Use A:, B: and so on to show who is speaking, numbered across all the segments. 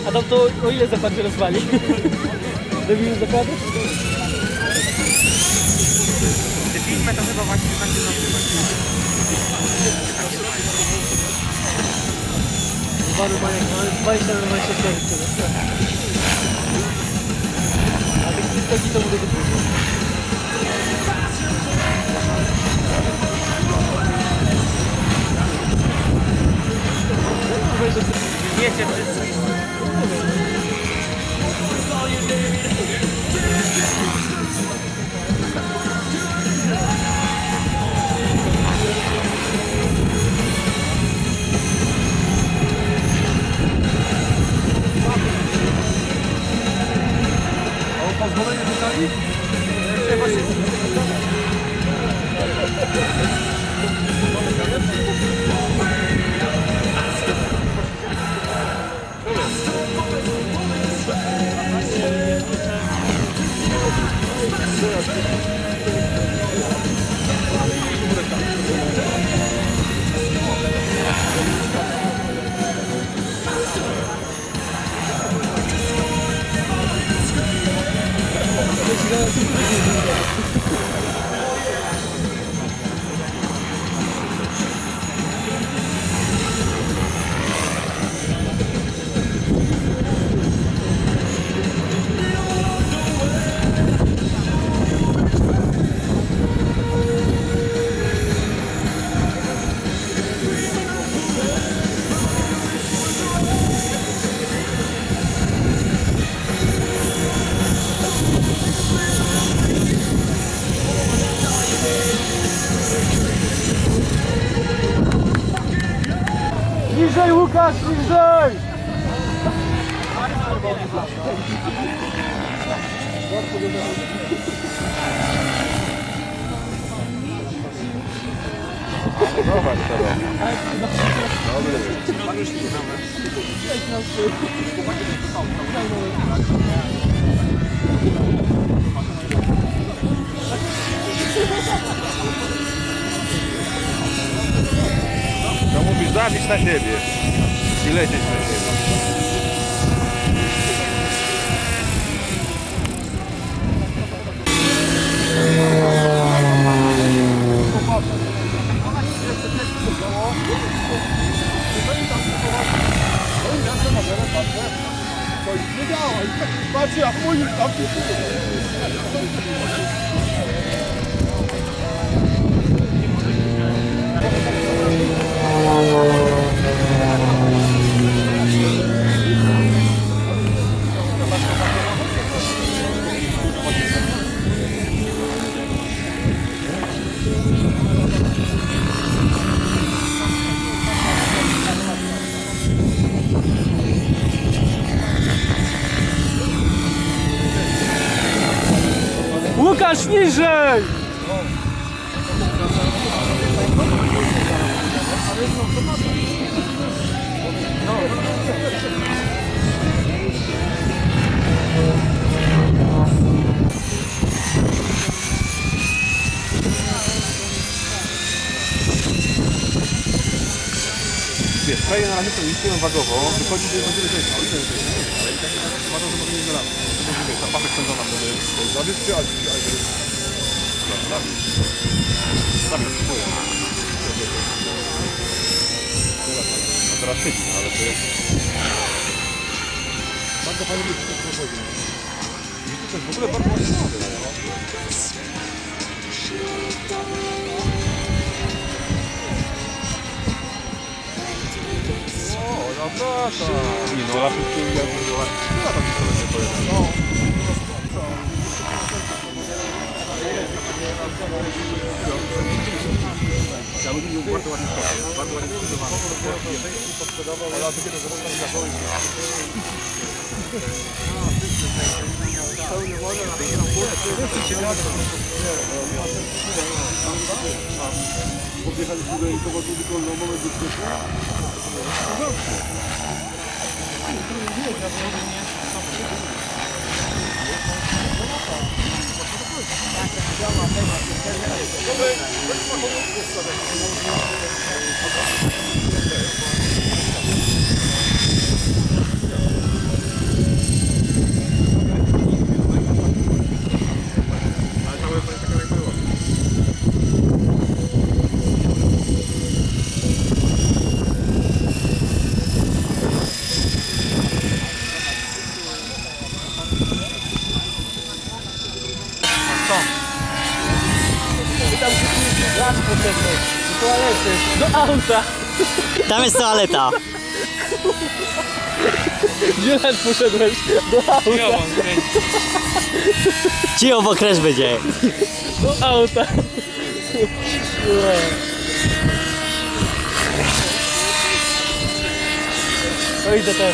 A: A tam to o ile zakład rozwali? Robimy zakłady?
B: Te filmy to chyba właśnie będzie
A: Wary mają 24 a tych kilka to mogę wypuścić.
B: Wiecie wszyscy.
C: Pozwolenie dostali? Niżej, Łukasz, niżej! Zobacz to. To mówisz zabić na siebie i lecieć na siebie. Nie działa, patrz jak mój tam
A: Łukasz, niżej!
C: Wiesz, kraje na razie to liczyłem wagowo, wychodzi, że będziemy zejść, ale i tak uważam, że może nie znalazł. Wiesz, zapachek spędzona wtedy. Zawiesz czy Algry? Zawiesz, dziękuję. No teraz siedzi, ale to jest... Bardzo fajnie być w tym pochodzie. To jest w ogóle bardzo ładnie młody. Zapraszam. Nie no, raz już ja byłem. Ja tam sobie nie pojechałem. No. Ja bym był bardzo ładnie sprzedawany. Bardzo ładnie sprzedawany. Ale to kiedy zostali na koniec. Podjechaliśmy do nikogo tu tylko na moment wyskoczył.
A: Do auta!
D: Tam jest toaleta.
A: Gdzie nawet poszedłeś? Do auta!
D: Cicho, bo crash będzie.
A: Do auta! No idę też.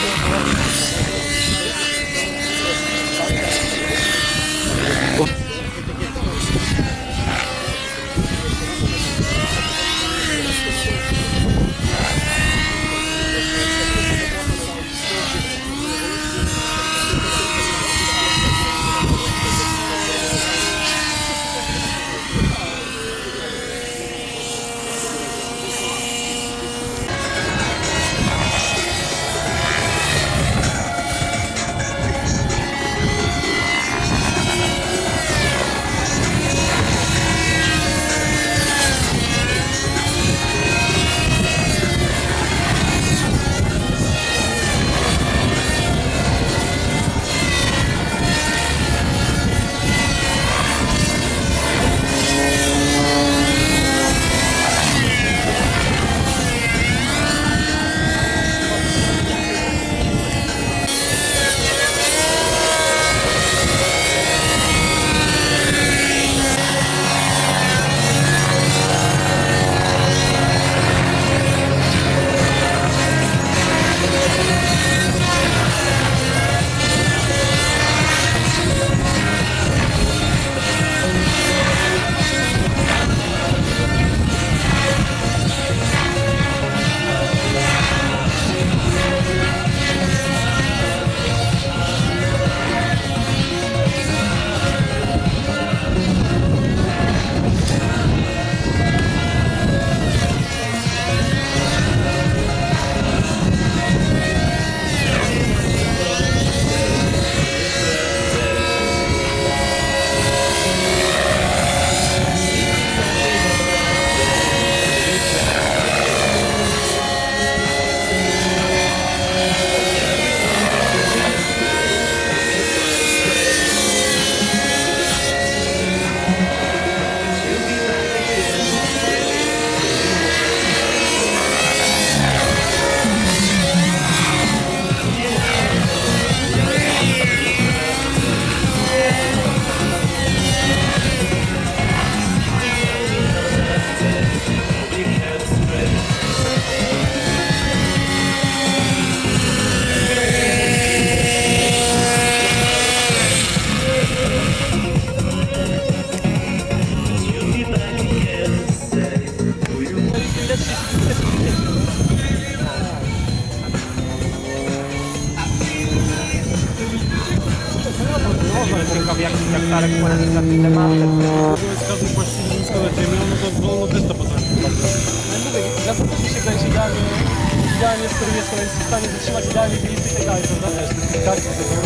B: Ciekawe jak Tarek poradzi za tym tematem.
C: Z każdym właściwie nisko na ziemią, no to wolno też to potrafi.
A: Ja mówię, ja to też mi się kręci idealnie, z którym jest w stanie zatrzymać idealnie glisty i tak dalej, prawda? Tak, to jest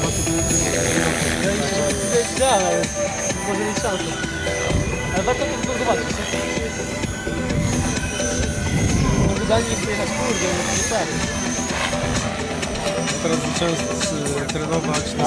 A: idealne, może mieć szansę. Ale warto to zobaczyć. Idealnie jest pojechać, kurde, no to tak.
C: Teraz zacząłem trenować na